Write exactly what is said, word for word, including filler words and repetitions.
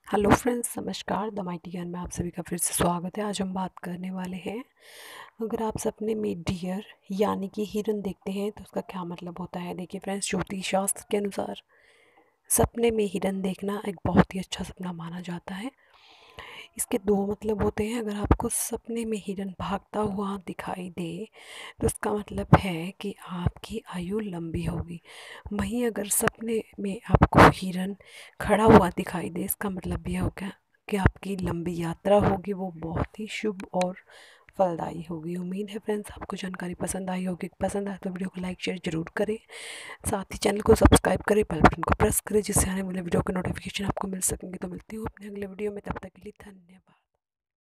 Hello friends, नमस्कार। The mighty Gyan में आप सभी का फिर से स्वागत है। आज हम बात करने वाले हैं, अगर आप सपने में डियर यानी कि हिरन देखते हैं तो उसका क्या मतलब होता है। देखिए फ्रेंड्स, ज्योतिष शास्त्र के अनुसार सपने में हिरन देखना एक बहुत ही अच्छा सपना माना जाता है। इसके दो मतलब होते हैं। अगर आपको सपने में हिरन भागता हुआ दिखाई दे तो इसका मतलब है कि आपकी आयु लंबी होगी। वहीं अगर सपने में आपको हिरन खड़ा हुआ दिखाई दे, इसका मतलब यह होगा कि आपकी लंबी यात्रा होगी, वो बहुत ही शुभ और फलदायी होगी। उम्मीद है फ्रेंड्स आपको जानकारी पसंद आई होगी। पसंद आए तो वीडियो को लाइक शेयर जरूर करें, साथ ही चैनल को सब्सक्राइब करें, बेल बटन को प्रेस करें, जिससे आने वाले वीडियो के नोटिफिकेशन आपको मिल सकेंगे। तो मिलती हूँ अपने अगले वीडियो में, तब तक के लिए धन्यवाद।